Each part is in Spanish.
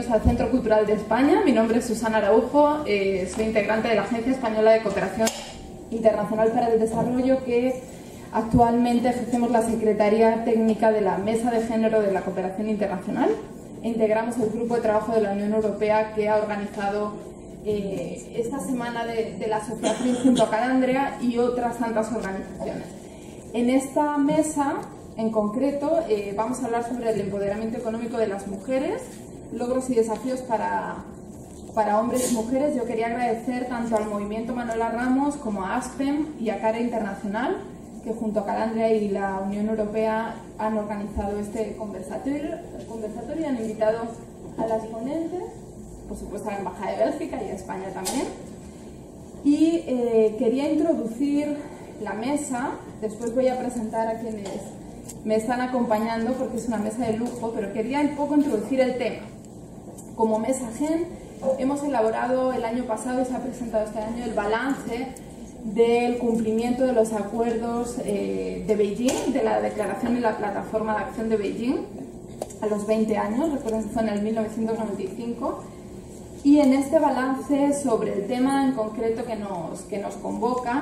bienvenidos al Centro Cultural de España. Mi nombre es Susana Araujo, soy integrante de la Agencia Española de Cooperación Internacional para el Desarrollo, que actualmente ejercemos la Secretaría Técnica de la Mesa de Género de la Cooperación Internacional e integramos el grupo de trabajo de la Unión Europea que ha organizado esta semana de la sociedad civil junto a Calandria y otras tantas organizaciones. En esta mesa, en concreto, vamos a hablar sobre el empoderamiento económico de las mujeres, logros y desafíos para hombres y mujeres. Yo quería agradecer tanto al Movimiento Manuela Ramos como a ASPEM y a CARE Internacional, que junto a Calandria y la Unión Europea han organizado este conversatorio y han invitado a las ponentes, por supuesto a la Embajada de Bélgica y a España también. Y quería introducir la mesa, después voy a presentar a quienes me están acompañando porque es una mesa de lujo, pero quería un poco introducir el tema. Como Mesa Gen hemos elaborado el año pasado y se ha presentado este año el balance del cumplimiento de los acuerdos de Beijing, de la Declaración y la Plataforma de Acción de Beijing, a los 20 años, recuerden que fue en el 1995, y en este balance sobre el tema en concreto que nos convoca,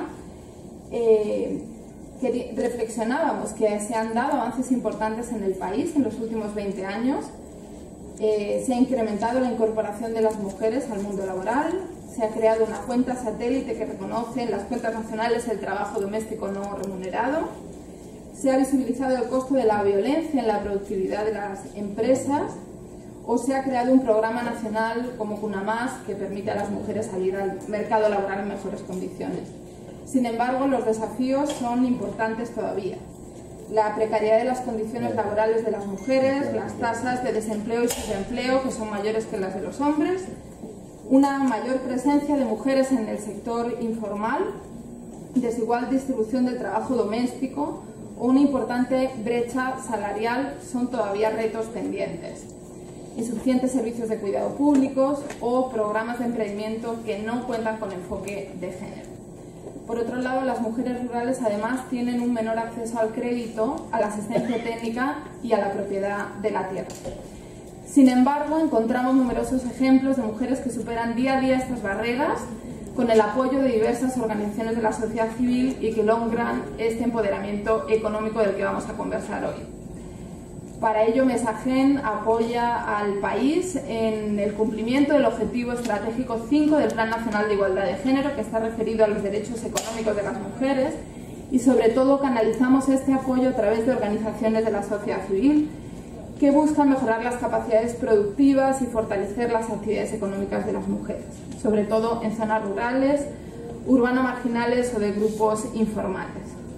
reflexionábamos que se han dado avances importantes en el país en los últimos 20 años, se ha incrementado la incorporación de las mujeres al mundo laboral, se ha creado una cuenta satélite que reconoce en las cuentas nacionales el trabajo doméstico no remunerado, se ha visibilizado el costo de la violencia en la productividad de las empresas o se ha creado un programa nacional como Cuna Más que permite a las mujeres salir al mercado laboral en mejores condiciones. Sin embargo, los desafíos son importantes todavía. La precariedad de las condiciones laborales de las mujeres, las tasas de desempleo y subempleo que son mayores que las de los hombres, una mayor presencia de mujeres en el sector informal, desigual distribución del trabajo doméstico o una importante brecha salarial son todavía retos pendientes. Insuficientes servicios de cuidado públicos o programas de emprendimiento que no cuentan con enfoque de género. Por otro lado, las mujeres rurales además tienen un menor acceso al crédito, a la asistencia técnica y a la propiedad de la tierra. Sin embargo, encontramos numerosos ejemplos de mujeres que superan día a día estas barreras con el apoyo de diversas organizaciones de la sociedad civil y que logran este empoderamiento económico del que vamos a conversar hoy. Para ello, Mesa Gen apoya al país en el cumplimiento del Objetivo Estratégico 5 del Plan Nacional de Igualdad de Género, que está referido a los derechos económicos de las mujeres, y sobre todo canalizamos este apoyo a través de organizaciones de la sociedad civil que buscan mejorar las capacidades productivas y fortalecer las actividades económicas de las mujeres, sobre todo en zonas rurales, urbano-marginales o de grupos informales.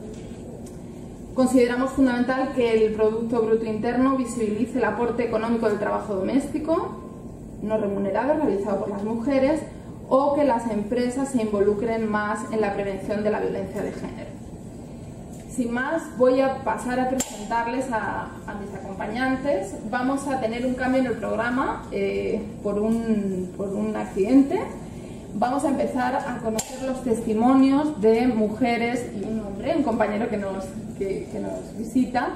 Consideramos fundamental que el Producto Bruto Interno visibilice el aporte económico del trabajo doméstico no remunerado realizado por las mujeres o que las empresas se involucren más en la prevención de la violencia de género. Sin más, voy a pasar a presentarles a mis acompañantes. Vamos a tener un cambio en el programa por un accidente. Vamos a empezar a conocer los testimonios de mujeres y un hombre, un compañero que nos visita,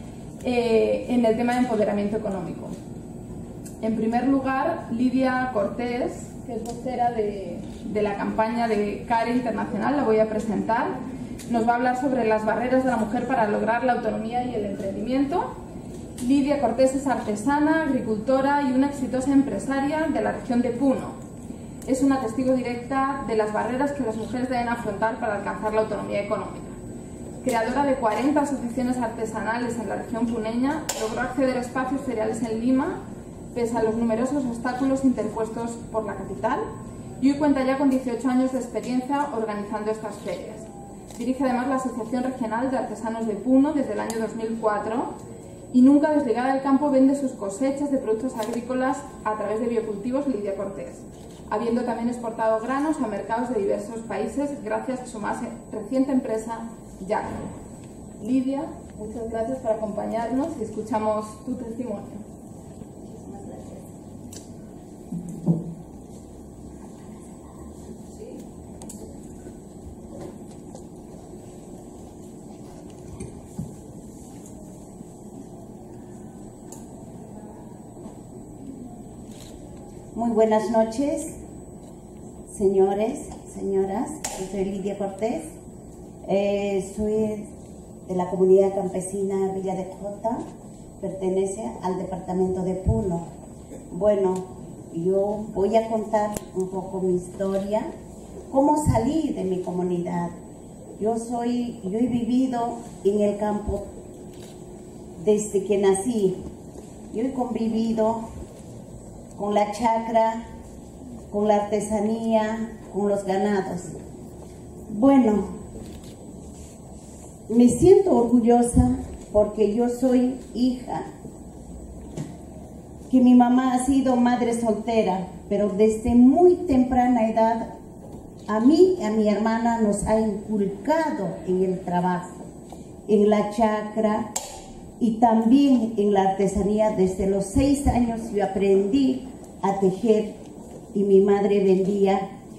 en el tema de empoderamiento económico. En primer lugar, Lidia Cortés, que es vocera de la campaña de CARE Internacional, la voy a presentar. Nos va a hablar sobre las barreras de la mujer para lograr la autonomía y el emprendimiento. Lidia Cortés es artesana, agricultora y una exitosa empresaria de la región de Puno. Es una testigo directa de las barreras que las mujeres deben afrontar para alcanzar la autonomía económica. Creadora de 40 asociaciones artesanales en la región puneña, logró acceder a espacios feriales en Lima, pese a los numerosos obstáculos interpuestos por la capital, y hoy cuenta ya con 18 años de experiencia organizando estas ferias. Dirige además la Asociación Regional de Artesanos de Puno desde el año 2004 y nunca desligada del campo vende sus cosechas de productos agrícolas a través de biocultivos Lidia Cortés, habiendo también exportado granos a mercados de diversos países gracias a su más reciente empresa, Jack. Lidia, muchas gracias por acompañarnos y escuchamos tu testimonio. Muy buenas noches, señores, señoras. Yo soy Lidia Cortés, soy de la comunidad campesina Villa de Jota, pertenece al departamento de Puno. Bueno, yo voy a contar un poco mi historia, cómo salí de mi comunidad. Yo he vivido en el campo desde que nací. Yo he convivido con la chacra, con la artesanía, con los ganados. Bueno, me siento orgullosa porque yo soy hija, que mi mamá ha sido madre soltera, pero desde muy temprana edad a mí y a mi hermana nos ha inculcado en el trabajo, en la chacra, y también en la artesanía. Desde los 6 años yo aprendí a tejer y mi madre vendía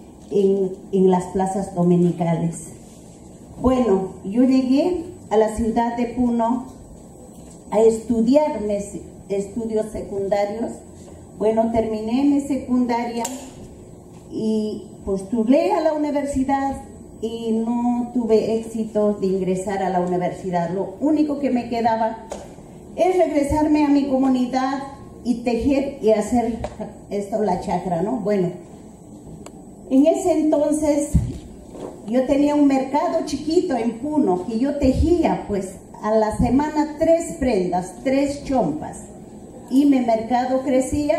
en las plazas dominicales. Bueno, yo llegué a la ciudad de Puno a estudiar mis estudios secundarios. Bueno, terminé mi secundaria y postulé a la universidad y no tuve éxito de ingresar a la universidad. Lo único que me quedaba es regresarme a mi comunidad y tejer y hacer esto, la chacra, ¿no? Bueno, en ese entonces yo tenía un mercado chiquito en Puno que yo tejía pues a la semana 3 prendas, 3 chompas, y mi mercado crecía,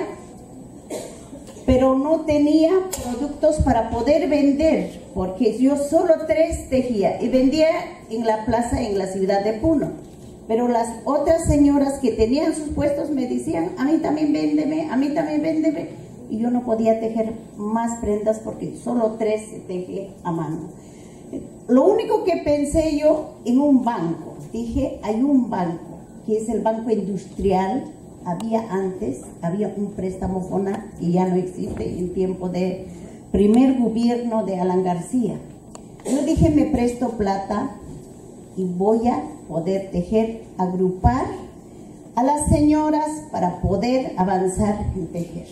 pero no tenía productos para poder vender, porque yo solo 3 tejía y vendía en la plaza en la ciudad de Puno. Pero las otras señoras que tenían sus puestos me decían, a mí también véndeme, a mí también véndeme. Y yo no podía tejer más prendas porque solo 3 se teje a mano. Lo único que pensé yo en un banco. Dije, hay un banco, que es el Banco Industrial. Había un préstamo FONAC que ya no existe en tiempo de primer gobierno de Alan García. Yo dije, me presto plata y voy a poder tejer, agrupar a las señoras para poder avanzar en tejer.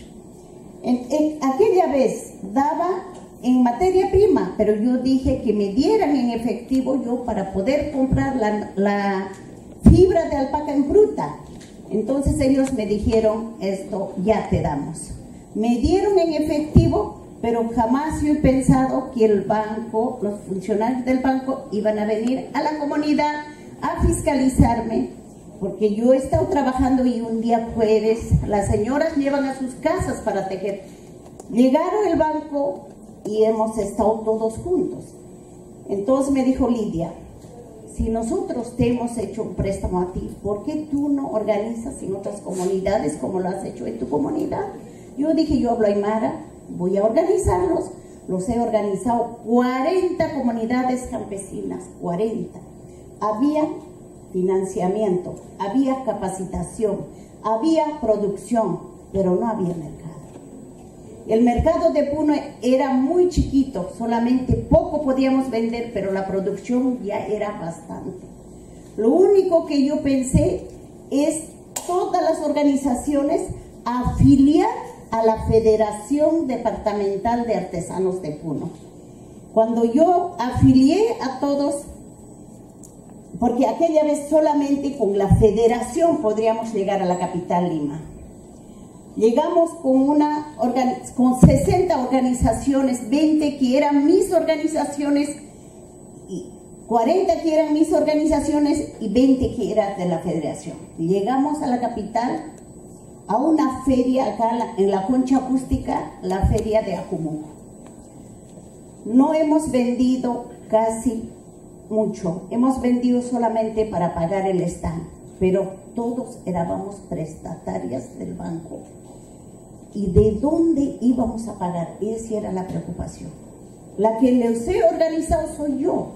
Aquella vez daba en materia prima, pero yo dije que me dieran en efectivo yo para poder comprar la fibra de alpaca en bruta. Entonces ellos me dijeron, esto ya te damos. Me dieron en efectivo, pero jamás yo he pensado que el banco, los funcionarios del banco iban a venir a la comunidad a fiscalizarme, porque yo he estado trabajando y un día jueves las señoras llevan a sus casas para tejer. Llegaron al banco y hemos estado todos juntos. Entonces me dijo Lidia, si nosotros te hemos hecho un préstamo a ti, ¿por qué tú no organizas en otras comunidades como lo has hecho en tu comunidad? Yo dije, yo hablo aymara, voy a organizarlos. Los he organizado 40 comunidades campesinas, 40. Había financiamiento, había capacitación, había producción, pero no había mercado. El mercado de Puno era muy chiquito, solamente poco podíamos vender, pero la producción ya era bastante. Lo único que yo pensé es todas las organizaciones afiliar a la Federación Departamental de Artesanos de Puno. Cuando yo afilié a todos, porque aquella vez solamente con la federación podríamos llegar a la capital Lima. Llegamos con 60 organizaciones, 20 que eran mis organizaciones, y 40 que eran mis organizaciones y 20 que eran de la federación. Llegamos a la capital a una feria acá en la concha acústica, la feria de Acumuco. No hemos vendido casi mucho, hemos vendido solamente para pagar el stand, pero todos éramos prestatarias del banco. ¿Y de dónde íbamos a pagar? Esa era la preocupación. La que les he organizado soy yo.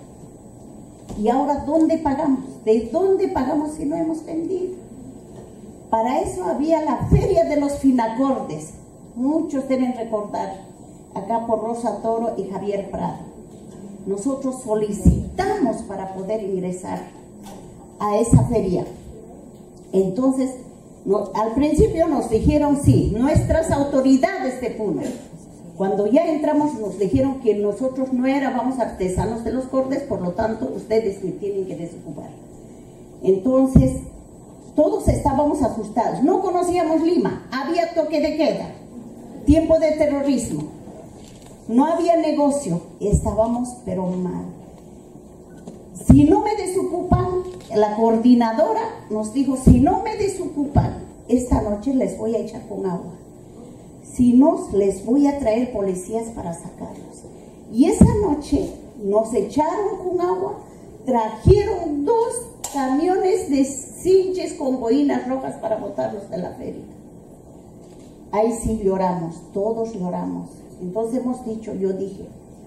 Y ahora, ¿dónde pagamos? ¿De dónde pagamos si no hemos vendido? Para eso había la feria de los finacordes. Muchos deben recordar, acá por Rosa Toro y Javier Prado. Nosotros solicitamos para poder ingresar a esa feria. Entonces, Al principio nos dijeron sí, nuestras autoridades de Puno. Cuando ya entramos nos dijeron que nosotros no éramos artesanos de los cortes, por lo tanto ustedes me tienen que desocupar. Entonces todos estábamos asustados, no conocíamos Lima, había toque de queda, tiempo de terrorismo, no había negocio, estábamos pero mal. Si no me desocupan, la coordinadora nos dijo, si no me desocupan, esta noche les voy a echar con agua. Si no, les voy a traer policías para sacarlos. Y esa noche nos echaron con agua, trajeron 2 camiones de cinches con boinas rojas para botarlos de la feria. Ahí sí lloramos, todos lloramos. Entonces hemos dicho, yo dije,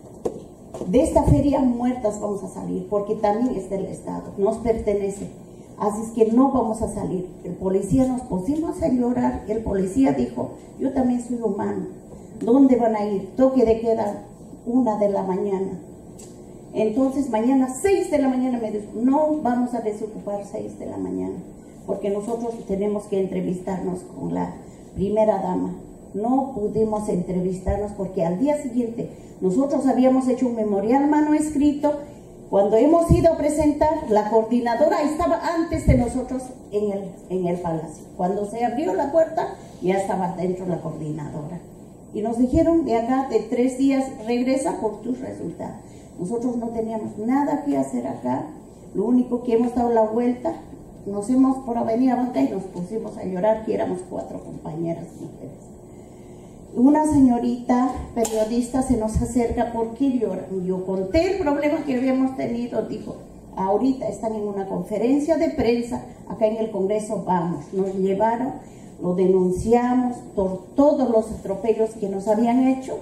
de esta feria muertas vamos a salir, porque también es del Estado, nos pertenece. Así es que no vamos a salir. El policía nos pusimos a llorar, el policía dijo, yo también soy humano, ¿dónde van a ir? Toque de queda 1 de la mañana. Entonces mañana 6 de la mañana me dijo, no vamos a desocupar 6 de la mañana, porque nosotros tenemos que entrevistarnos con la primera dama. No pudimos entrevistarnos porque al día siguiente nosotros habíamos hecho un memorial manuscrito. Cuando hemos ido a presentar, la coordinadora estaba antes de nosotros en el palacio. Cuando se abrió la puerta, ya estaba dentro la coordinadora. Y nos dijeron, de acá, de 3 días, regresa por tus resultados. Nosotros no teníamos nada que hacer acá. Lo único que hemos dado la vuelta, nos hemos por Avenida Banca y nos pusimos a llorar, que éramos 4 compañeras mujeres. Una señorita periodista se nos acerca, ¿por qué lloran? Yo conté el problema que habíamos tenido, dijo, ahorita están en una conferencia de prensa, acá en el Congreso, vamos, nos llevaron, lo denunciamos por todos los atropellos que nos habían hecho,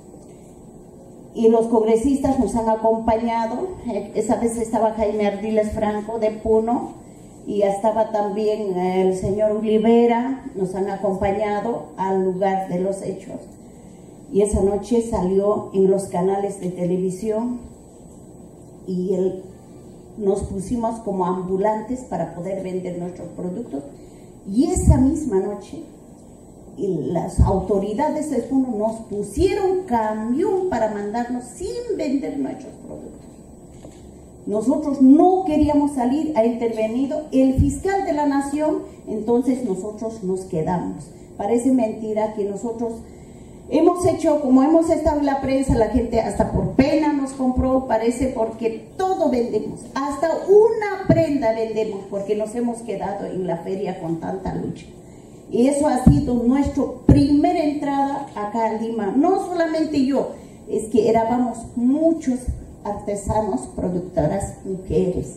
y los congresistas nos han acompañado. Esa vez estaba Jaime Ardiles Franco de Puno, y estaba también el señor Olivera, nos han acompañado al lugar de los hechos. Y esa noche salió en los canales de televisión y nos pusimos como ambulantes para poder vender nuestros productos. Y esa misma noche las autoridades de Puno nos pusieron camión para mandarnos sin vender nuestros productos. Nosotros no queríamos salir, ha intervenido el fiscal de la nación, entonces nosotros nos quedamos. Parece mentira que nosotros hemos hecho, como hemos estado en la prensa, la gente hasta por pena nos compró, parece, porque todo vendemos, hasta una prenda vendemos, porque nos hemos quedado en la feria con tanta lucha. Y eso ha sido nuestra primera entrada acá a Lima. No solamente yo, es que éramos muchos artesanos, productoras, mujeres.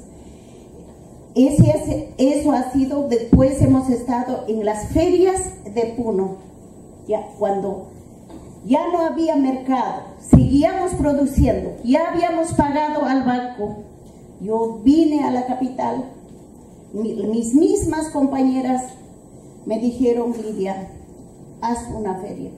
Eso ha sido, después hemos estado en las ferias de Puno, ya cuando ya no había mercado, seguíamos produciendo, ya habíamos pagado al banco. Yo vine a la capital, mis mismas compañeras me dijeron, Lidia, haz una feria.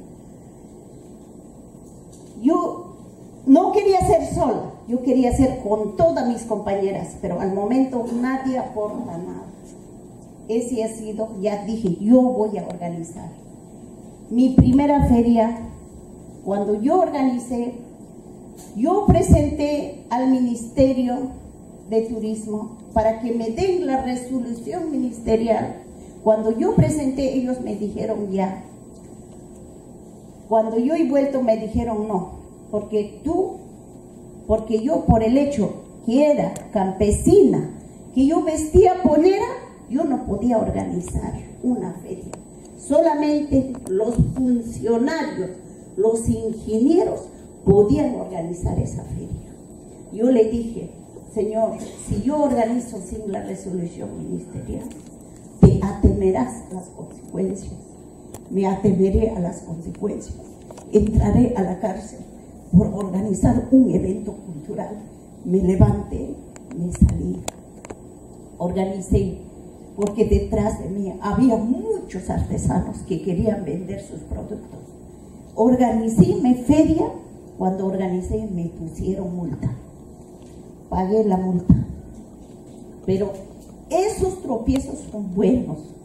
Yo no quería ser sola, yo quería ser con todas mis compañeras, pero al momento nadie aporta nada. Ese ha sido, ya dije, yo voy a organizar. Mi primera feria, cuando yo organicé, yo presenté al Ministerio de Turismo para que me den la resolución ministerial. Cuando yo presenté, ellos me dijeron ya. Cuando yo he vuelto, me dijeron no. Porque yo por el hecho que era campesina, que yo vestía polera, yo no podía organizar una feria. Solamente los funcionarios, los ingenieros podían organizar esa feria. Yo le dije, señor, si yo organizo sin la resolución ministerial, te atemerás a las consecuencias. Me atemeré a las consecuencias. Entraré a la cárcel por organizar un evento cultural. Me levanté, me salí, organicé, porque detrás de mí había muchos artesanos que querían vender sus productos. Organicé mi feria, cuando organicé me pusieron multa, pagué la multa, pero esos tropiezos son buenos,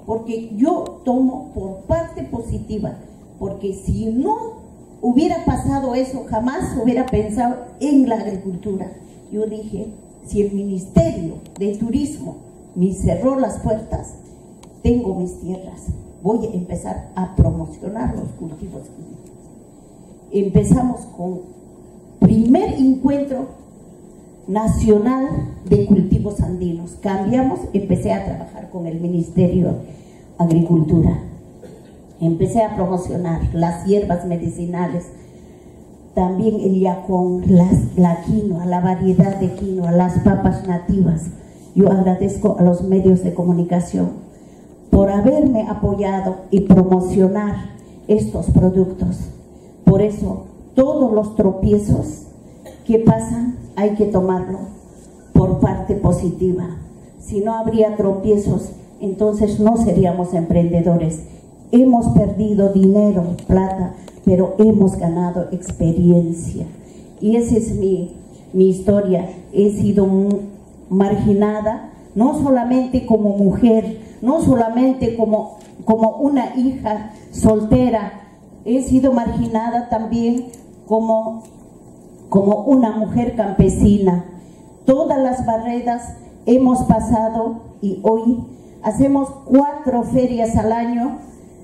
porque yo tomo por parte positiva, porque si no hubiera pasado eso, jamás hubiera pensado en la agricultura. Yo dije, si el Ministerio de Turismo me cerró las puertas, tengo mis tierras, voy a empezar a promocionar los cultivos. Empezamos con primer encuentro nacional de cultivos andinos. Cambiamos, empecé a trabajar con el Ministerio de Agricultura. Empecé a promocionar las hierbas medicinales, también el yacón, la quinoa, la variedad de quinoa, las papas nativas. Yo agradezco a los medios de comunicación por haberme apoyado y promocionar estos productos. Por eso, todos los tropiezos que pasan hay que tomarlo por parte positiva. Si no habría tropiezos, entonces no seríamos emprendedores. Hemos perdido dinero, plata, pero hemos ganado experiencia. Y esa es mi historia. He sido marginada, no solamente como mujer, no solamente como una hija soltera, he sido marginada también como una mujer campesina. Todas las barreras hemos pasado y hoy hacemos 4 ferias al año.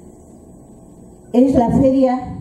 Es la feria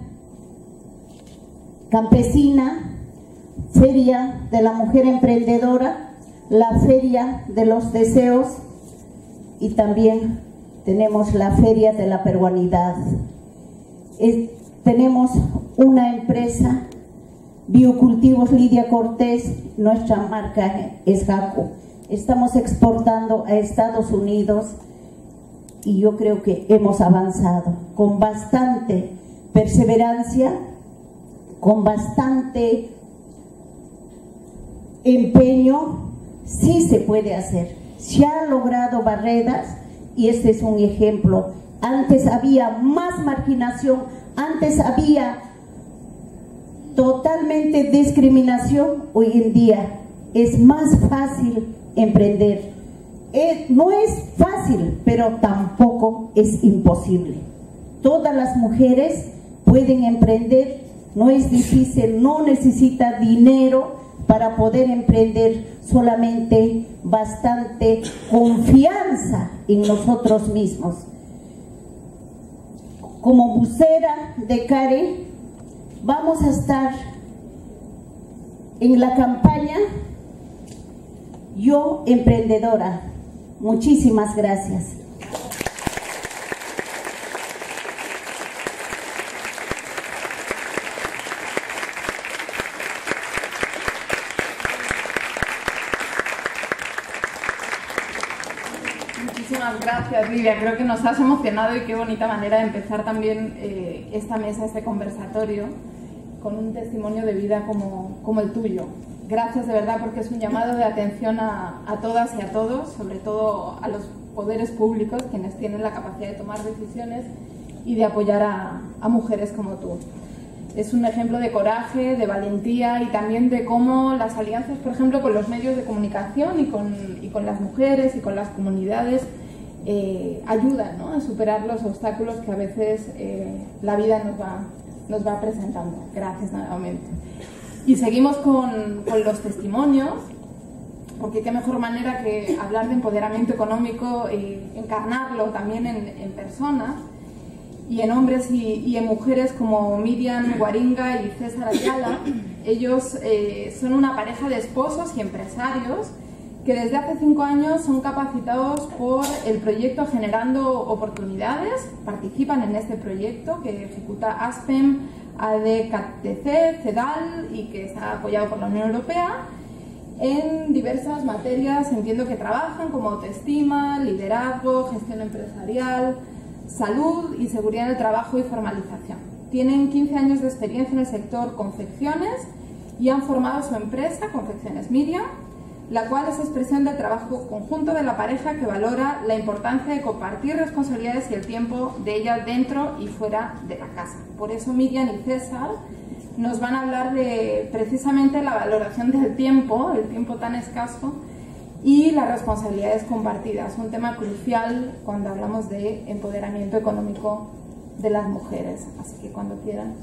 campesina, feria de la mujer emprendedora, la feria de los deseos y también tenemos la feria de la peruanidad. Tenemos una empresa, Biocultivos Lidia Cortés, nuestra marca es Jaco. Estamos exportando a Estados Unidos y yo creo que hemos avanzado con bastante perseverancia, con bastante empeño. Sí se puede hacer, se han logrado barreras y este es un ejemplo. Antes había más marginación, antes había totalmente discriminación, hoy en día es más fácil emprender. No es fácil, pero tampoco es imposible. Todas las mujeres pueden emprender, no es difícil, no necesita dinero para poder emprender, solamente bastante confianza en nosotros mismos. Como vocera de CARE, vamos a estar en la campaña Yo Emprendedora. Muchísimas gracias. Muchísimas gracias, Lidia. Creo que nos has emocionado y qué bonita manera de empezar también esta mesa, este conversatorio, con un testimonio de vida como el tuyo. Gracias de verdad, porque es un llamado de atención a todas y a todos, sobre todo a los poderes públicos, quienes tienen la capacidad de tomar decisiones y de apoyar a mujeres como tú. Es un ejemplo de coraje, de valentía y también de cómo las alianzas, por ejemplo, con los medios de comunicación y con las mujeres y con las comunidades ayudan, ¿no?, a superar los obstáculos que a veces la vida nos va presentando. Gracias nuevamente. Y seguimos con los testimonios, porque qué mejor manera que hablar de empoderamiento económico y encarnarlo también en personas, y en hombres y en mujeres como Miriam Guaringa y César Ayala. Ellos son una pareja de esposos y empresarios que desde hace 5 años son capacitados por el proyecto Generando Oportunidades. Participan en este proyecto que ejecuta ASPEM, ADKTC, CEDAL y que está apoyado por la Unión Europea en diversas materias. Entiendo que trabajan como autoestima, liderazgo, gestión empresarial, salud y seguridad en el trabajo y formalización. Tienen 15 años de experiencia en el sector confecciones y han formado su empresa, Confecciones Miriam, la cual es expresión del trabajo conjunto de la pareja que valora la importancia de compartir responsabilidades y el tiempo de ella dentro y fuera de la casa. Por eso Miriam y César nos van a hablar de precisamente la valoración del tiempo, el tiempo tan escaso, y las responsabilidades compartidas, un tema crucial cuando hablamos de empoderamiento económico de las mujeres. Así que cuando quieran.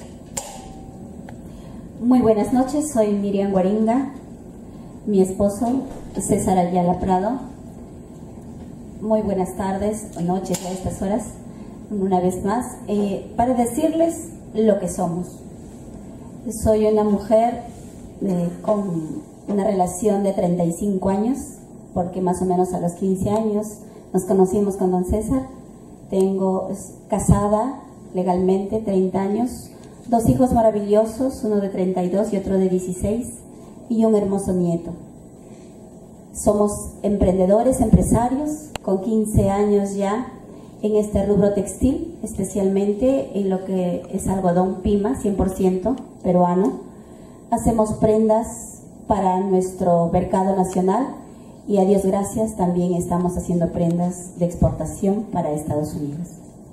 Muy buenas noches, soy Miriam Guaringa, mi esposo César Ayala Prado. Muy buenas tardes o noches a estas horas, una vez más, para decirles lo que somos. Soy una mujer con una relación de 35 años, porque más o menos a los 15 años nos conocimos con don César. Tengo casada legalmente 30 años, 2 hijos maravillosos, uno de 32 y otro de 16, y un hermoso nieto. Somos emprendedores, empresarios, con 15 años ya en este rubro textil, especialmente en lo que es algodón Pima, 100% peruano. Hacemos prendas para nuestro mercado nacional y a Dios gracias también estamos haciendo prendas de exportación para Estados Unidos.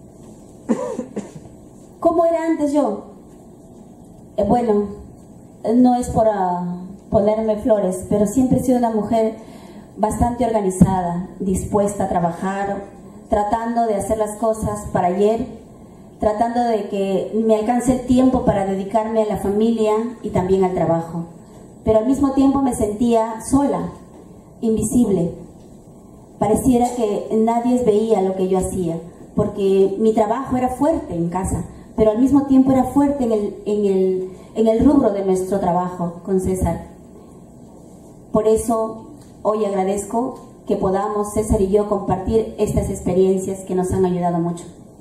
¿Cómo era antes yo? Bueno, no es por ponerme flores, pero siempre he sido una mujer bastante organizada, dispuesta a trabajar, tratando de hacer las cosas para ayer, tratando de que me alcance el tiempo para dedicarme a la familia y también al trabajo. Pero al mismo tiempo me sentía sola, invisible. Pareciera que nadie veía lo que yo hacía, porque mi trabajo era fuerte en casa, pero al mismo tiempo era fuerte en el rubro de nuestro trabajo con César. Por eso hoy agradezco que podamos, César y yo, compartir estas experiencias que nos han ayudado mucho.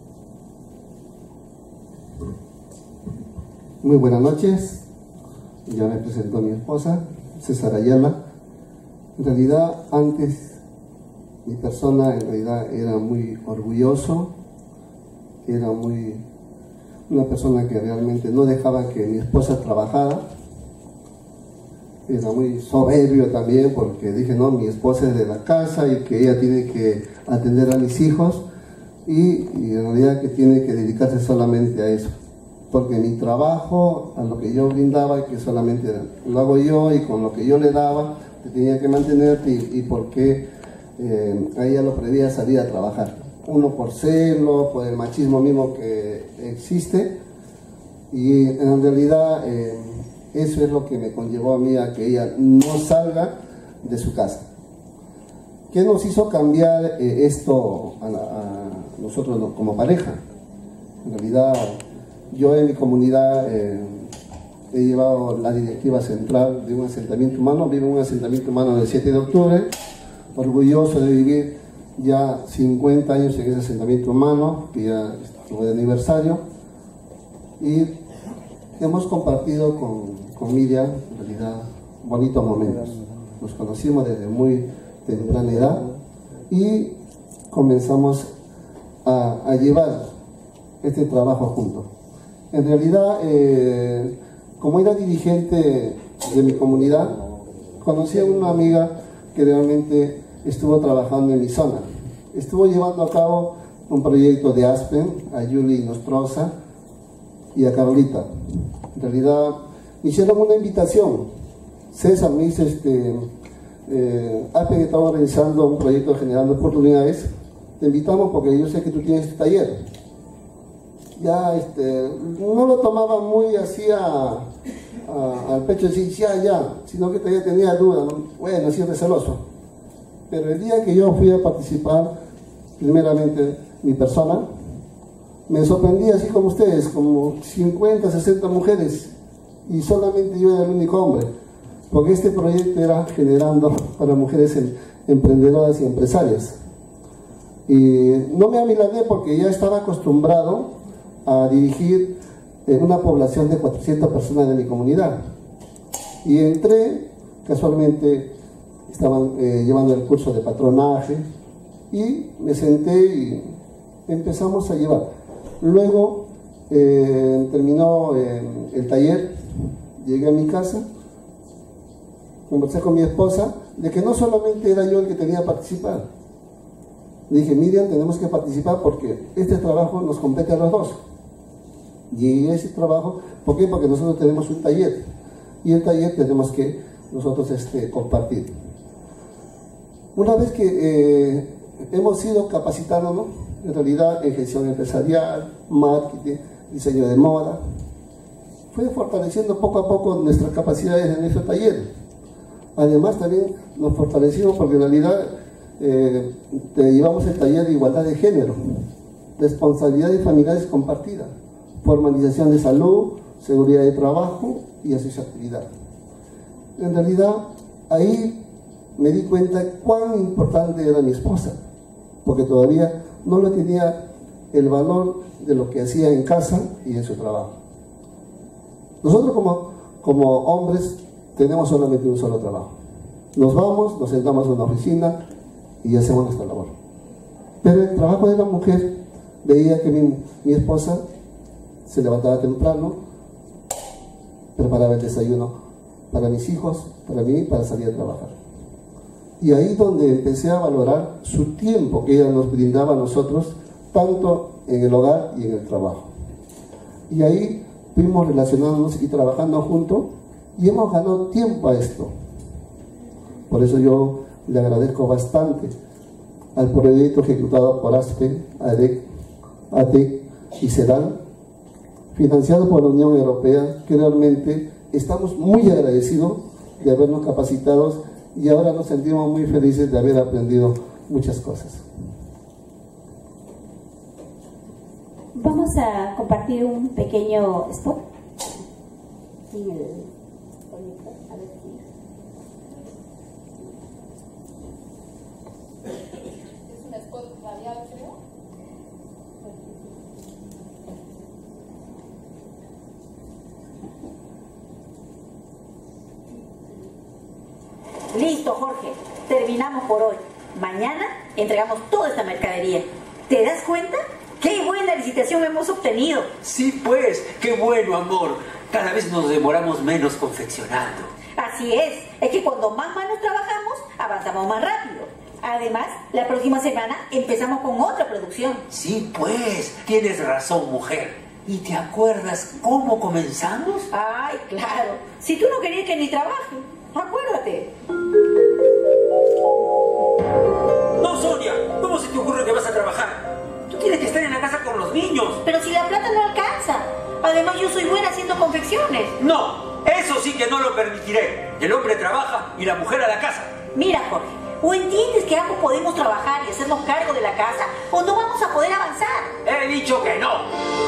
Muy buenas noches, ya me presentó mi esposa, César Ayala. En realidad, antes mi persona en realidad era muy orgulloso, era una persona que realmente no dejaba que mi esposa trabajara. Era muy soberbio también porque dije, no, mi esposa es de la casa y que ella tiene que atender a mis hijos y en realidad que tiene que dedicarse solamente a eso. Porque mi trabajo, a lo que yo brindaba, que solamente lo hago yo y con lo que yo le daba, te tenía que mantenerte y porque a ella lo prevía salir a trabajar. Uno por celo, por el machismo mismo que existe y en realidad eso es lo que me conllevó a mí a que ella no salga de su casa. ¿Qué nos hizo cambiar esto a nosotros como pareja? En realidad, yo en mi comunidad he llevado la directiva central de un asentamiento humano, vivo en un asentamiento humano del 7 de octubre, orgulloso de vivir ya 50 años en ese asentamiento humano, que ya estuvo de aniversario, y hemos compartido con Miriam, en realidad, bonitos momentos. Nos conocimos desde muy temprana edad y comenzamos a llevar este trabajo juntos. En realidad, como era dirigente de mi comunidad, conocí a una amiga que realmente estuvo trabajando en mi zona. Estuvo llevando a cabo un proyecto de Aspen, a Yuli Nostroza y a Carolita. En realidad, me hicieron una invitación. César me dice, Aspen estaba organizando un proyecto generando oportunidades. Te invitamos porque yo sé que tú tienes este taller. Ya no lo tomaba muy así al pecho, decir ya, sino que todavía tenía dudas, ¿no? Bueno, así receloso. Pero el día que yo fui a participar, primeramente mi persona, me sorprendí así como ustedes, como 50, 60 mujeres, y solamente yo era el único hombre, porque este proyecto era generando para mujeres emprendedoras y empresarias. Y no me amilané porque ya estaba acostumbrado a dirigir una población de 400 personas de mi comunidad. Y entré, casualmente estaban llevando el curso de patronaje y me senté y empezamos a llevar. Luego terminó el taller, llegué a mi casa, conversé con mi esposa de que no solamente era yo el que tenía que participar. Le dije, Miriam, tenemos que participar porque este trabajo nos compete a los dos. Y ese trabajo, ¿por qué? Porque nosotros tenemos un taller y el taller tenemos que nosotros compartir. Una vez que hemos ido capacitándonos, en realidad en gestión empresarial, marketing, diseño de moda, fue fortaleciendo poco a poco nuestras capacidades en nuestro taller. Además también nos fortalecimos porque en realidad llevamos el taller de igualdad de género, responsabilidades familiares compartidas, formalización de salud, seguridad de trabajo y accesibilidad. En realidad ahí me di cuenta cuán importante era mi esposa, porque todavía no le tenía el valor de lo que hacía en casa y en su trabajo. Nosotros como hombres tenemos solamente un solo trabajo. Nos vamos, nos sentamos en una oficina y hacemos nuestra labor. Pero el trabajo de la mujer, veía que mi esposa se levantaba temprano, preparaba el desayuno para mis hijos, para mí, para salir a trabajar. Y ahí donde empecé a valorar su tiempo que ella nos brindaba a nosotros, tanto en el hogar y en el trabajo. Y ahí fuimos relacionándonos y trabajando juntos y hemos ganado tiempo a esto. Por eso yo le agradezco bastante al proyecto ejecutado por ASPE, ADEC y SEDAL, financiado por la Unión Europea, que realmente estamos muy agradecidos de habernos capacitado y ahora nos sentimos muy felices de haber aprendido muchas cosas. Vamos a compartir un pequeño spot. Sin el proyector, a ver si... Es un spot radial, creo. Listo, Jorge. Terminamos por hoy. Mañana entregamos toda esta mercadería. ¿Te das cuenta? ¡Qué buena licitación hemos obtenido! Sí, pues, qué bueno, amor. Cada vez nos demoramos menos confeccionando. Así es que cuando más manos trabajamos, avanzamos más rápido. Además, la próxima semana empezamos con otra producción. Sí, pues, tienes razón, mujer. ¿Y te acuerdas cómo comenzamos? Ay, claro. Si tú no querías que ni trabaje, acuérdate. No, Sonia, ¿cómo se te ocurre que vas a trabajar? Tú tienes que estar en la casa con los niños. Pero si la plata no alcanza. Además, yo soy buena haciendo confecciones. No, eso sí que no lo permitiré. El hombre trabaja y la mujer a la casa. Mira, Jorge, o entiendes que ambos podemos trabajar y hacernos cargo de la casa, o no vamos a poder avanzar. He dicho que no.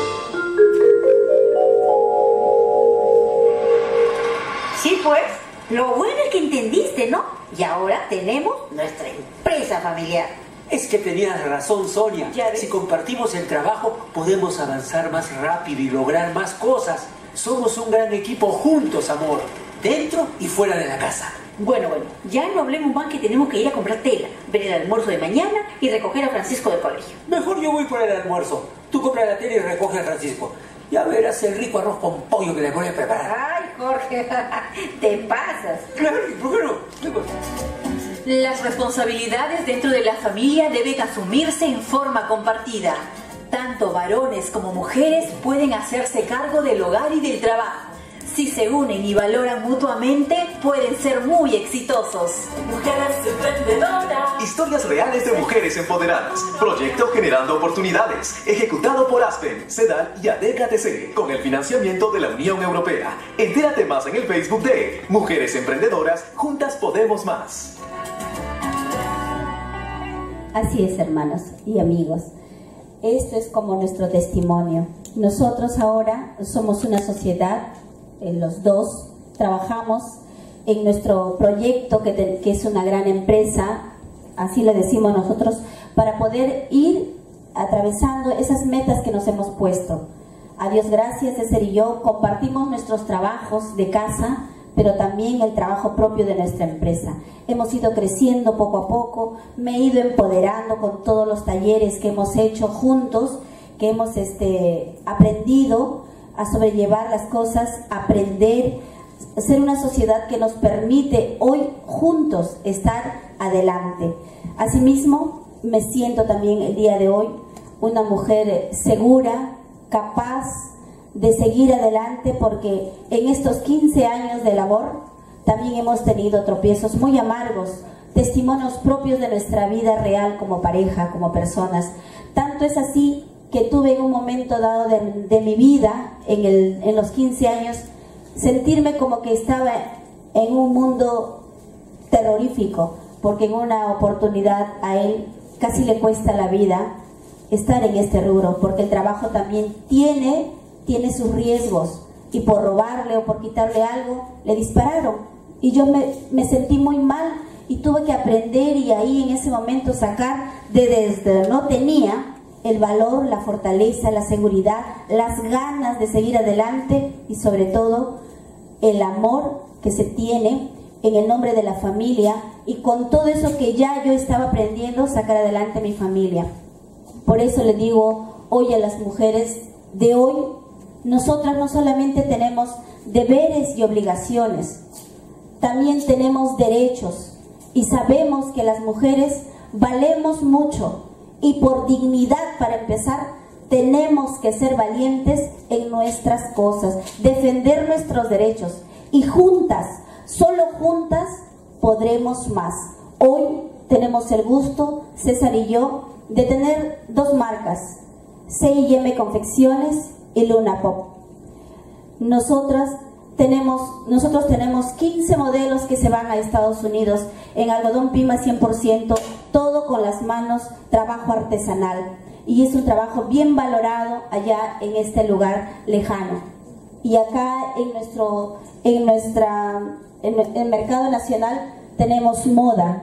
Sí, pues, lo bueno es que entendiste, ¿no? Y ahora tenemos nuestra empresa familiar. Es que tenías razón, Sonia. Ya ves. Si compartimos el trabajo, podemos avanzar más rápido y lograr más cosas. Somos un gran equipo juntos, amor. Dentro y fuera de la casa. Bueno, ya no hablemos más que tenemos que ir a comprar tela, ver el almuerzo de mañana y recoger a Francisco del colegio. Mejor yo voy por el almuerzo. Tú compra la tela y recoge a Francisco. Ya verás el rico arroz con pollo que le voy a preparar. Ay, Jorge, te pasas. Claro, ¿por qué no? Las responsabilidades dentro de la familia deben asumirse en forma compartida. Tanto varones como mujeres pueden hacerse cargo del hogar y del trabajo. Si se unen y valoran mutuamente, pueden ser muy exitosos. Mujeres emprendedoras. Historias reales de mujeres empoderadas. Proyecto Generando Oportunidades. Ejecutado por ASPEN, SEDAL y ADEC-ATC, con el financiamiento de la Unión Europea. Entérate más en el Facebook de Mujeres Emprendedoras. Juntas podemos más. Así es, hermanos y amigos. Esto es como nuestro testimonio. Nosotros ahora somos una sociedad, los dos trabajamos en nuestro proyecto que es una gran empresa, así lo decimos nosotros, para poder ir atravesando esas metas que nos hemos puesto. A Dios gracias, César y yo compartimos nuestros trabajos de casa, pero también el trabajo propio de nuestra empresa. Hemos ido creciendo poco a poco, me he ido empoderando con todos los talleres que hemos hecho juntos, que hemos aprendido a sobrellevar las cosas, aprender, ser una sociedad que nos permite hoy juntos estar adelante. Asimismo, me siento también el día de hoy una mujer segura, capaz de seguir adelante, porque en estos 15 años de labor también hemos tenido tropiezos muy amargos, testimonios propios de nuestra vida real como pareja, como personas. Tanto es así que tuve en un momento dado de mi vida, en los 15 años, sentirme como que estaba en un mundo terrorífico, porque en una oportunidad a él casi le cuesta la vida estar en este rubro, porque el trabajo también tiene sus riesgos, y por robarle o por quitarle algo le dispararon, y yo me sentí muy mal y tuve que aprender, y ahí en ese momento sacar desde no tenía el valor, la fortaleza, la seguridad, las ganas de seguir adelante, y sobre todo el amor que se tiene en el nombre de la familia, y con todo eso que ya yo estaba aprendiendo, sacar adelante a mi familia. Por eso le digo hoy a las mujeres de hoy, nosotras no solamente tenemos deberes y obligaciones, también tenemos derechos, y sabemos que las mujeres valemos mucho, y por dignidad, para empezar, tenemos que ser valientes en nuestras cosas, defender nuestros derechos, y juntas, solo juntas, podremos más. Hoy tenemos el gusto, César y yo, de tener dos marcas, C&M Confecciones y Luna Pop. Nosotros tenemos 15 modelos que se van a Estados Unidos en algodón Pima 100%, todo con las manos, trabajo artesanal, y es un trabajo bien valorado allá en este lugar lejano. Y acá en el mercado nacional tenemos moda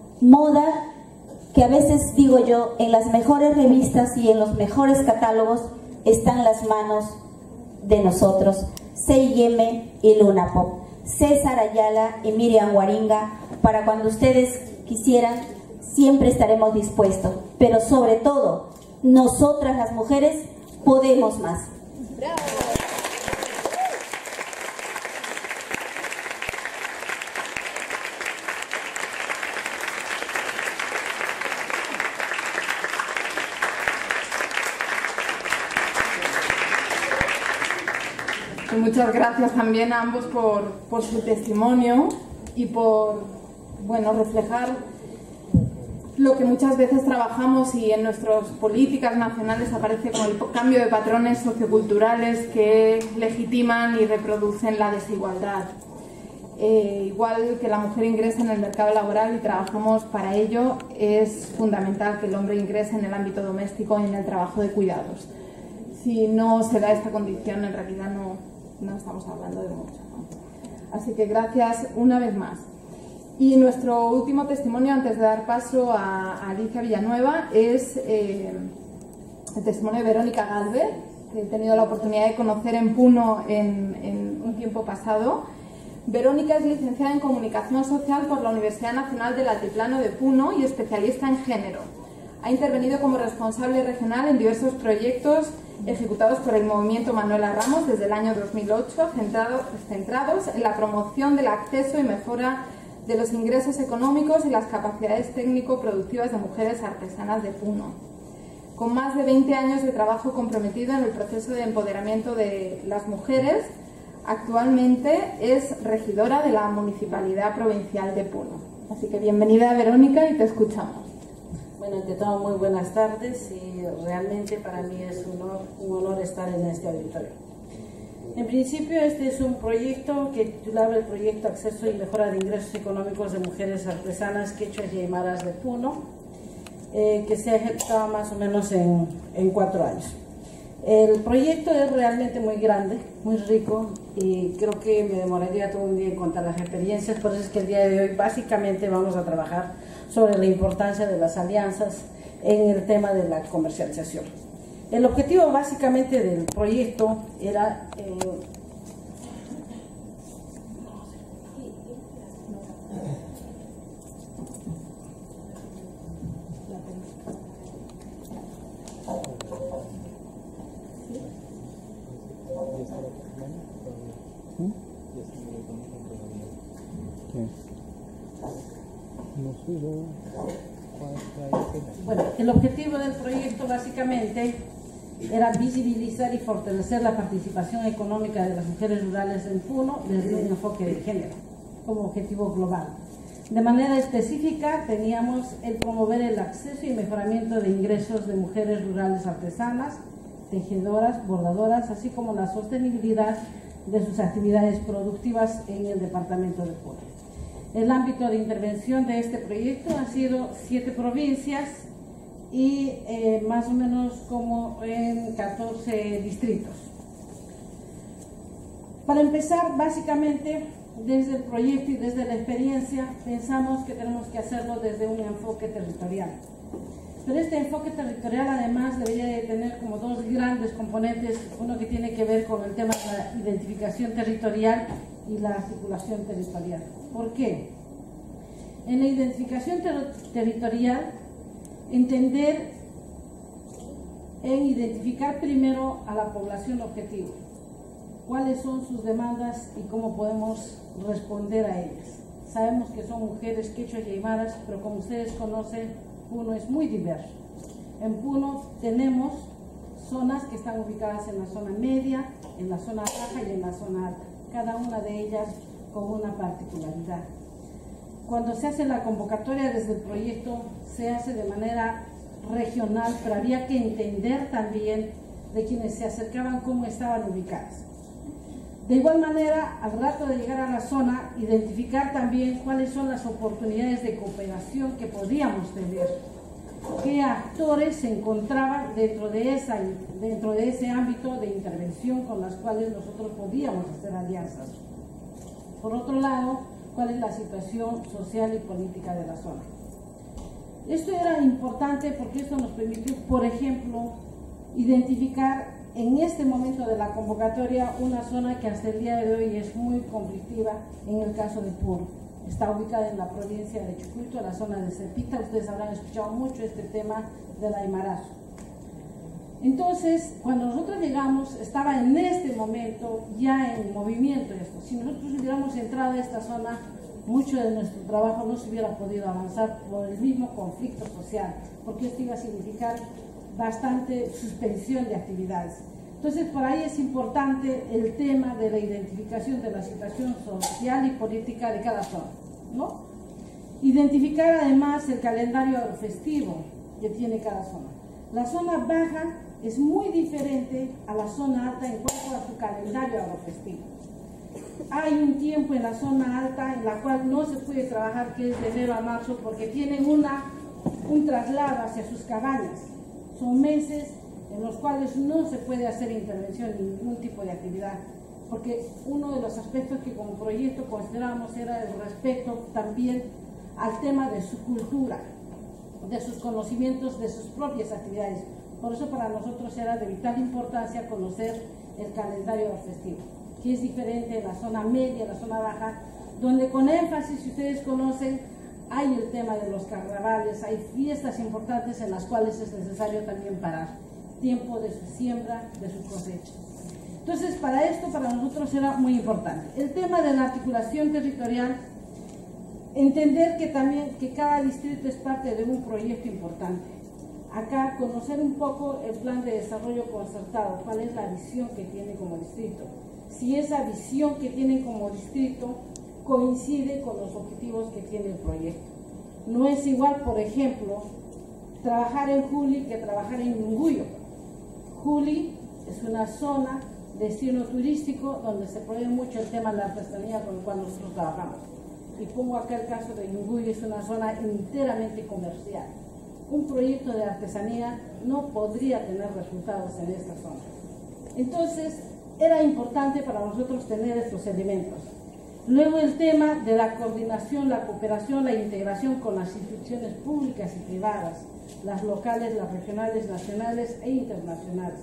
que a veces, digo yo, en las mejores revistas y en los mejores catálogos están las manos de nosotros, C&M y Luna Pop, César Ayala y Miriam Guaringa. Para cuando ustedes quisieran, siempre estaremos dispuestos, pero sobre todo, nosotras las mujeres podemos más. ¡Bravo! Muchas gracias también a ambos por su testimonio y por, bueno, reflejar lo que muchas veces trabajamos y en nuestras políticas nacionales aparece como el cambio de patrones socioculturales que legitiman y reproducen la desigualdad. Igual que la mujer ingresa en el mercado laboral y trabajamos para ello, es fundamental que el hombre ingrese en el ámbito doméstico y en el trabajo de cuidados. Si no se da esta condición, en realidad no estamos hablando de mucho, ¿no? Así que gracias una vez más. Y nuestro último testimonio, antes de dar paso a Alicia Villanueva, es el testimonio de Verónica Galvez, que he tenido la oportunidad de conocer en Puno en un tiempo pasado. Verónica es licenciada en Comunicación Social por la Universidad Nacional del Altiplano de Puno y especialista en género. Ha intervenido como responsable regional en diversos proyectos ejecutados por el Movimiento Manuela Ramos desde el año 2008, centrados en la promoción del acceso y mejora de los ingresos económicos y las capacidades técnico-productivas de mujeres artesanas de Puno. Con más de 20 años de trabajo comprometido en el proceso de empoderamiento de las mujeres, actualmente es regidora de la Municipalidad Provincial de Puno. Así que bienvenida, Verónica, y te escuchamos. Bueno, ante todo, muy buenas tardes, y realmente para mí es un honor estar en este auditorio. En principio, este es un proyecto que titulaba el proyecto Acceso y Mejora de Ingresos Económicos de Mujeres Artesanas Quechuas y Aymaras de Puno, que se ha ejecutado más o menos en 4 años. El proyecto es realmente muy grande, muy rico, y creo que me demoraría todo un día en contar las experiencias. Por eso es que el día de hoy básicamente vamos a trabajar sobre la importancia de las alianzas en el tema de la comercialización. El objetivo básicamente del proyecto era bueno, el objetivo del proyecto básicamente era visibilizar y fortalecer la participación económica de las mujeres rurales en Puno desde un enfoque de género como objetivo global. De manera específica, teníamos el promover el acceso y mejoramiento de ingresos de mujeres rurales artesanas, tejedoras, bordadoras, así como la sostenibilidad de sus actividades productivas en el departamento de Puno. El ámbito de intervención de este proyecto ha sido 7 provincias y más o menos como en 14 distritos. Para empezar, básicamente, desde el proyecto y desde la experiencia, pensamos que tenemos que hacerlo desde un enfoque territorial. Pero este enfoque territorial además debería de tener como 2 grandes componentes, uno que tiene que ver con el tema de la identificación territorial y la articulación territorial. ¿Por qué? En la identificación territorial, identificar primero a la población objetivo, cuáles son sus demandas y cómo podemos responder a ellas. Sabemos que son mujeres quechuas y aymaras, pero como ustedes conocen, Puno es muy diverso. En Puno tenemos zonas que están ubicadas en la zona media, en la zona baja y en la zona alta, cada una de ellas con una particularidad. Cuando se hace la convocatoria desde el proyecto, se hace de manera regional, pero había que entender también de quienes se acercaban cómo estaban ubicadas. De igual manera, al rato de llegar a la zona, identificar también cuáles son las oportunidades de cooperación que podíamos tener, qué actores se encontraban dentro de ese ámbito de intervención con las cuales nosotros podíamos hacer alianzas. Por otro lado, cuál es la situación social y política de la zona. Esto era importante porque esto nos permitió, por ejemplo, identificar en este momento de la convocatoria una zona que hasta el día de hoy es muy conflictiva en el caso de Puno. Está ubicada en la provincia de Chucuito, la zona de Cepita. Ustedes habrán escuchado mucho este tema del aymarazo. Entonces, cuando nosotros llegamos, estaba en este momento ya en movimiento esto. Si nosotros hubiéramos entrado a esta zona, mucho de nuestro trabajo no se hubiera podido avanzar por el mismo conflicto social, porque esto iba a significar bastante suspensión de actividades. Entonces, por ahí es importante el tema de la identificación de la situación social y política de cada zona, ¿no? Identificar además el calendario agrofestivo que tiene cada zona. La zona baja es muy diferente a la zona alta en cuanto a su calendario agrofestivo. Hay un tiempo en la zona alta en la cual no se puede trabajar, que es de enero a marzo, porque tienen un traslado hacia sus cabañas. Son meses en los cuales no se puede hacer intervención ni ningún tipo de actividad, porque uno de los aspectos que como proyecto considerábamos era el respeto también al tema de su cultura, de sus conocimientos, de sus propias actividades. Por eso para nosotros era de vital importancia conocer el calendario festivo, que es diferente en la zona media, en la zona baja, donde con énfasis, si ustedes conocen, hay el tema de los carnavales, hay fiestas importantes en las cuales es necesario también parar, tiempo de su siembra, de su cosecha. Entonces, para esto, para nosotros era muy importante. El tema de la articulación territorial, entender que también que cada distrito es parte de un proyecto importante. Acá, conocer un poco el plan de desarrollo concertado, cuál es la visión que tiene como distrito. Si esa visión que tienen como distrito coincide con los objetivos que tiene el proyecto. No es igual, por ejemplo, trabajar en Juli que trabajar en Yunguyo. Juli es una zona, destino turístico, donde se promueve mucho el tema de la artesanía con el cual nosotros trabajamos. Y pongo acá el caso de Yunguyo, es una zona enteramente comercial. Un proyecto de artesanía no podría tener resultados en esta zona. Entonces, era importante para nosotros tener estos elementos. Luego el tema de la coordinación, la cooperación, la integración con las instituciones públicas y privadas, las locales, las regionales, nacionales e internacionales.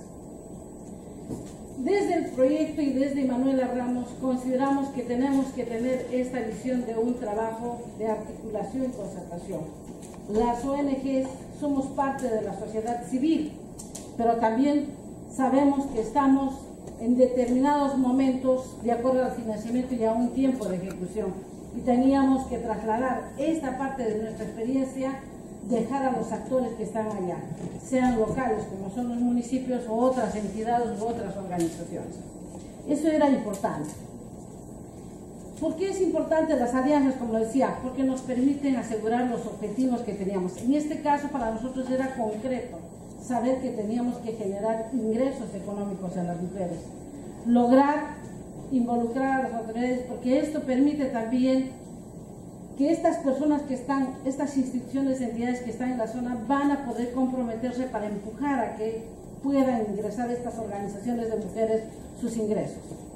Desde el proyecto y desde Manuela Ramos consideramos que tenemos que tener esta visión de un trabajo de articulación y concertación. Las ONGs somos parte de la sociedad civil, pero también sabemos que estamos en determinados momentos de acuerdo al financiamiento y a un tiempo de ejecución, y teníamos que trasladar esta parte de nuestra experiencia, dejar a los actores que están allá, sean locales como son los municipios o otras entidades u otras organizaciones. Eso era importante. ¿Por qué es importante las alianzas, como decía? Porque nos permiten asegurar los objetivos que teníamos. En este caso, para nosotros era concreto saber que teníamos que generar ingresos económicos a las mujeres, lograr involucrar a las autoridades, porque esto permite también que estas personas que están, estas instituciones, entidades que están en la zona, van a poder comprometerse para empujar a que puedan ingresar estas organizaciones de mujeres sus ingresos.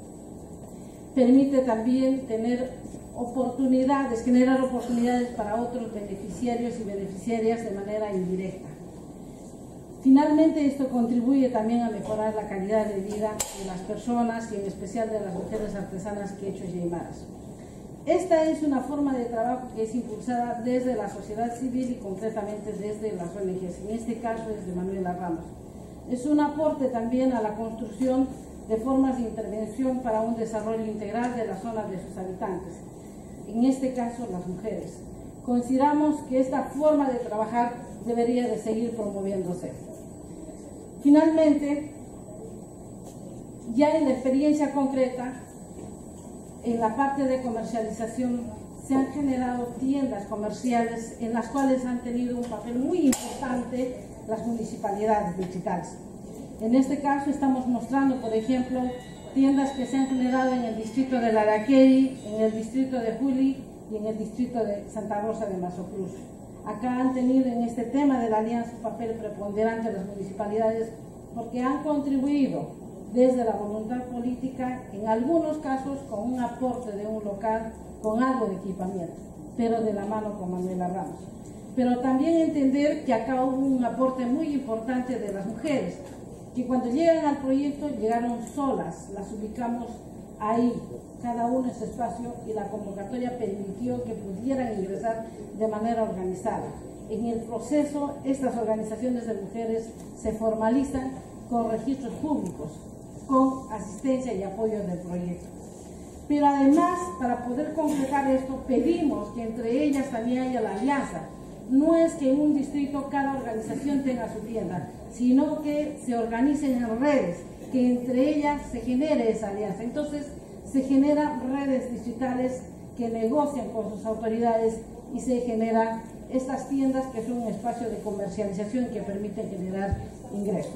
Permite también tener oportunidades, generar oportunidades para otros beneficiarios y beneficiarias de manera indirecta. Finalmente, esto contribuye también a mejorar la calidad de vida de las personas y en especial de las mujeres artesanas quechuas y aymaras. Esta es una forma de trabajo que es impulsada desde la sociedad civil y concretamente desde las ONGs. En este caso es de Manuela Ramos. Es un aporte también a la construcción de formas de intervención para un desarrollo integral de la zona de sus habitantes, en este caso las mujeres. Consideramos que esta forma de trabajar debería de seguir promoviéndose. Finalmente, ya en la experiencia concreta, en la parte de comercialización, se han generado tiendas comerciales en las cuales han tenido un papel muy importante las municipalidades distritales. En este caso estamos mostrando, por ejemplo, tiendas que se han generado en el distrito de Laraquey, en el distrito de Juli y en el distrito de Santa Rosa de Mazocruz. Acá han tenido en este tema de la alianza un papel preponderante las municipalidades porque han contribuido desde la voluntad política, en algunos casos con un aporte de un local, con algo de equipamiento, pero de la mano con Manuela Ramos. Pero también entender que acá hubo un aporte muy importante de las mujeres, que cuando llegan al proyecto llegaron solas, las ubicamos ahí, cada uno en su espacio, y la convocatoria permitió que pudieran ingresar de manera organizada. En el proceso, estas organizaciones de mujeres se formalizan con registros públicos, con asistencia y apoyo del proyecto. Pero además, para poder concretar esto, pedimos que entre ellas también haya la alianza. No es que en un distrito cada organización tenga su tienda, sino que se organicen en redes, que entre ellas se genere esa alianza. Entonces, se generan redes distritales que negocian con sus autoridades y se generan estas tiendas que son un espacio de comercialización que permiten generar ingresos.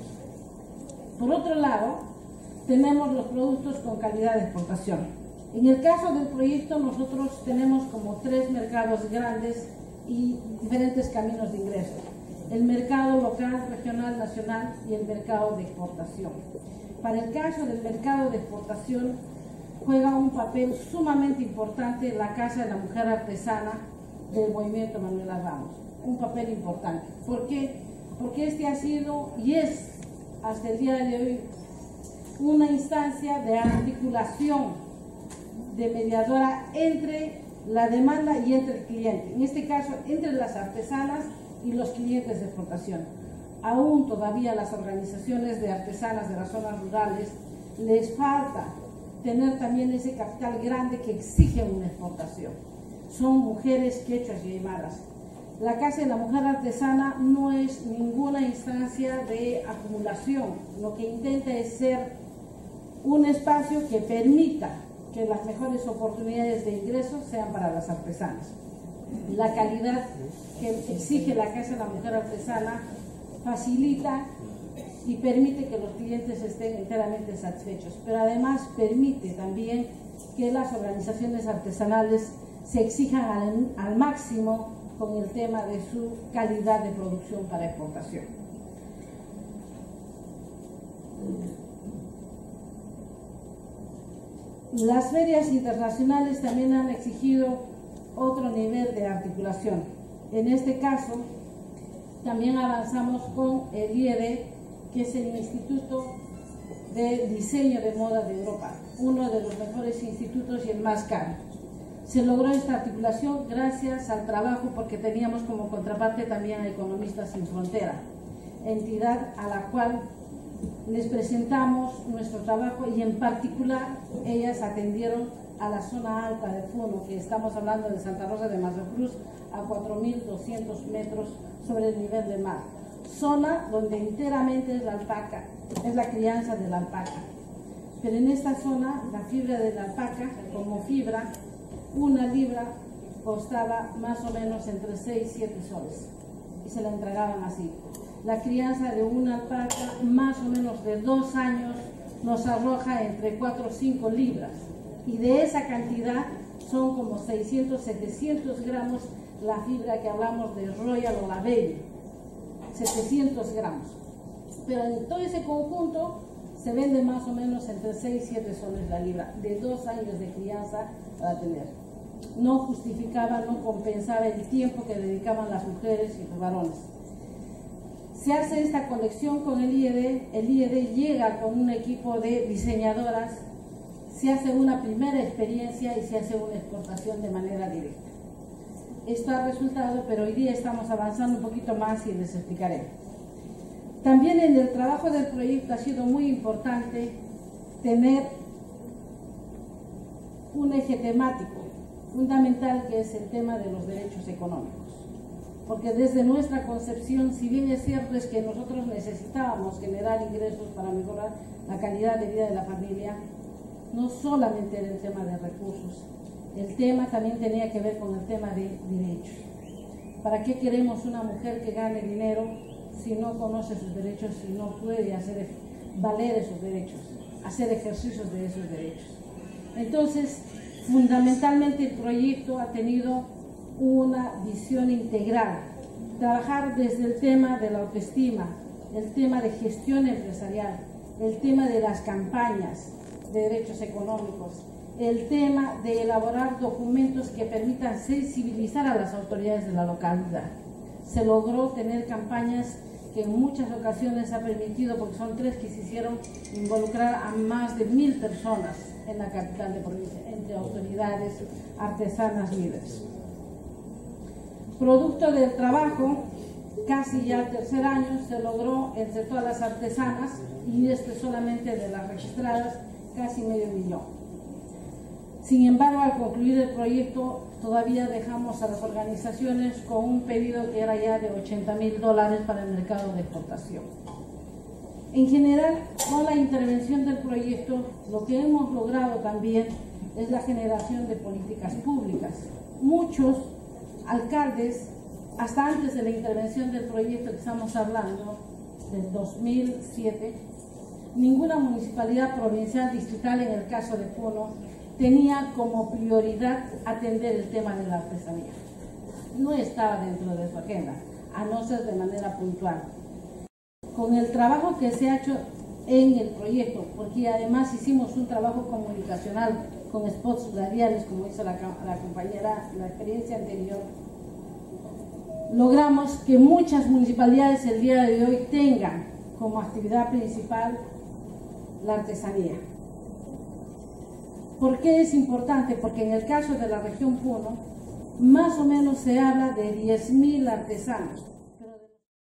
Por otro lado, tenemos los productos con calidad de exportación. En el caso del proyecto, nosotros tenemos como 3 mercados grandes y diferentes caminos de ingreso: el mercado local, regional, nacional y el mercado de exportación. Para el caso del mercado de exportación, juega un papel sumamente importante la Casa de la Mujer Artesana del Movimiento Manuela Ramos. Un papel importante. ¿Por qué? Porque este ha sido y es hasta el día de hoy una instancia de articulación, de mediadora entre la demanda y entre el cliente. En este caso, entre las artesanas y los clientes de exportación. Aún todavía las organizaciones de artesanas de las zonas rurales les falta tener también ese capital grande que exige una exportación. Son mujeres quechuas y aymaras. La Casa de la Mujer Artesana no es ninguna instancia de acumulación. Lo que intenta es ser un espacio que permita que las mejores oportunidades de ingresos sean para las artesanas. La calidad que exige la Casa de la Mujer Artesana facilita y permite que los clientes estén enteramente satisfechos, pero además permite también que las organizaciones artesanales se exijan al máximo con el tema de su calidad de producción para exportación. Las ferias internacionales también han exigido otro nivel de articulación. En este caso, también avanzamos con el IED, que es el Instituto de Diseño de Moda de Europa, uno de los mejores institutos y el más caro. Se logró esta articulación gracias al trabajo, porque teníamos como contraparte también a Economistas Sin Frontera, entidad a la cual les presentamos nuestro trabajo y en particular ellas atendieron a la zona alta de Puno, que estamos hablando de Santa Rosa de Mazocruz, a 4.200 metros sobre el nivel del mar. Zona donde enteramente es la alpaca, es la crianza de la alpaca. Pero en esta zona la fibra de la alpaca como fibra una libra costaba más o menos entre 6 y 7 soles y se la entregaban así. La crianza de una alpaca más o menos de 2 años nos arroja entre 4 o 5 libras y de esa cantidad son como 600, 700 gramos la fibra que hablamos de Royal o la Baby, 700 gramos. Pero en todo ese conjunto se vende más o menos entre 6 y 7 soles la libra, de 2 años de crianza para tener. No justificaba, no compensaba el tiempo que dedicaban las mujeres y los varones. Se hace esta colección con el IED llega con un equipo de diseñadoras, se hace una primera experiencia y se hace una exportación de manera directa. Esto ha resultado, pero hoy día estamos avanzando un poquito más y les explicaré. También en el trabajo del proyecto ha sido muy importante tener un eje temático fundamental que es el tema de los derechos económicos. Porque desde nuestra concepción, si bien es cierto es que nosotros necesitábamos generar ingresos para mejorar la calidad de vida de la familia, no solamente era el tema de recursos, el tema también tenía que ver con el tema de derechos. ¿Para qué queremos una mujer que gane dinero si no conoce sus derechos, si no puede hacer valer esos derechos, hacer ejercicios de esos derechos? Entonces, fundamentalmente el proyecto ha tenido una visión integral, trabajar desde el tema de la autoestima, el tema de gestión empresarial, el tema de las campañas de derechos económicos, el tema de elaborar documentos que permitan sensibilizar a las autoridades de la localidad. Se logró tener campañas que en muchas ocasiones ha permitido, porque son 3 que se hicieron, involucrar a más de 1000 personas en la capital de provincia, entre autoridades, artesanas, líderes. Producto del trabajo, casi ya al tercer año, se logró entre todas las artesanas, y solamente de las registradas, casi $500,000. Sin embargo, al concluir el proyecto, todavía dejamos a las organizaciones con un pedido que era ya de $80,000 para el mercado de exportación. En general, con la intervención del proyecto, lo que hemos logrado también es la generación de políticas públicas. Muchos alcaldes, hasta antes de la intervención del proyecto que estamos hablando, del 2007, ninguna municipalidad provincial distrital, en el caso de Puno, tenía como prioridad atender el tema de la artesanía. No estaba dentro de su agenda, a no ser de manera puntual. Con el trabajo que se ha hecho en el proyecto, porque además hicimos un trabajo comunicacional con spots radiales, como hizo la compañera en la experiencia anterior, logramos que muchas municipalidades el día de hoy tengan como actividad principal la artesanía. ¿Por qué es importante? Porque en el caso de la región Puno, más o menos se habla de 10.000 artesanos.